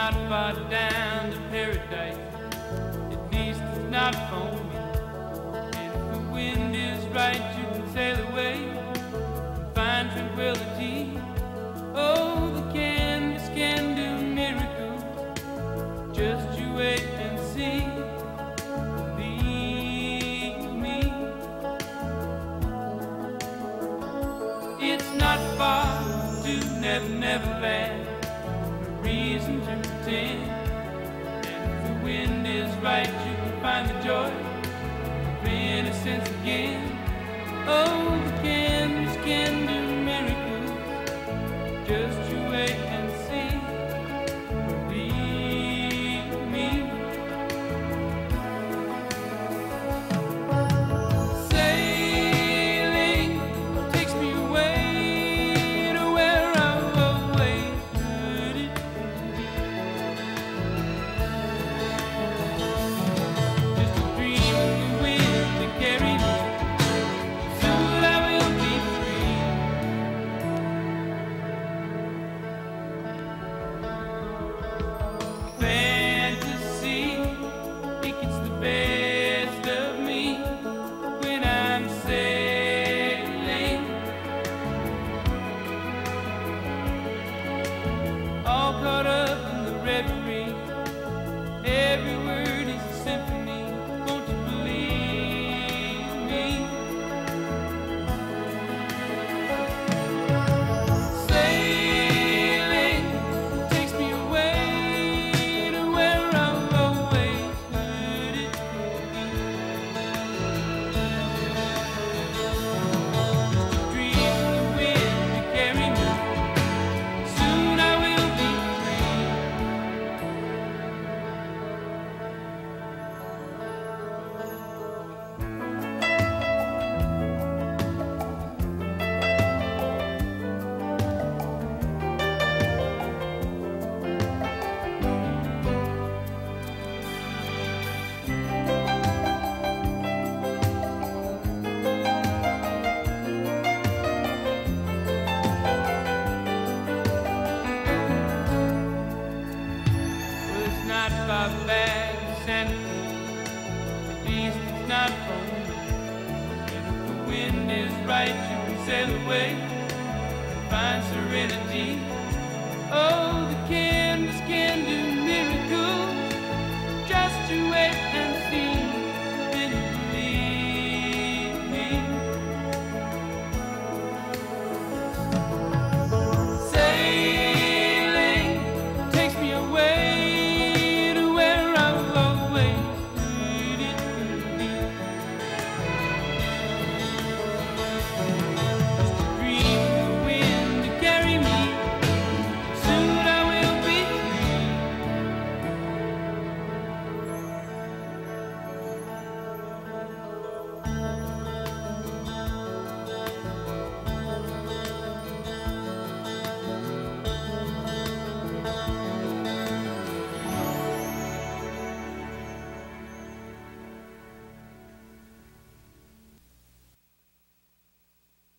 not far down to paradise, at least it's not for me. And if the wind is right, you can sail away and find tranquility. Oh, the canvas can do miracles, just you wait and see. Believe me, it's not far to Never Never Land, no reason to pretend. And if the wind is right, you can find the joy of innocence again. Oh, the canvas can do miracles, just you wait and see. Believe me. Sailing takes me away to where I've always heard it. Just a dream of the wind that carries me. Soon I will be free. Fantasy, it gets the best of me when I'm sailing. All caught up in the reverie, every word is a symphony. Won't you believe me? Sailing takes me away to where I've always heard it. Just a dream of the wind to carry me. Soon I will be free. Well, it's not far back to Santa Cruz, at least it's not for me. And if the wind is right, you can sail away and find serenity. Oh, the canvas can do miracles, just you wait and see.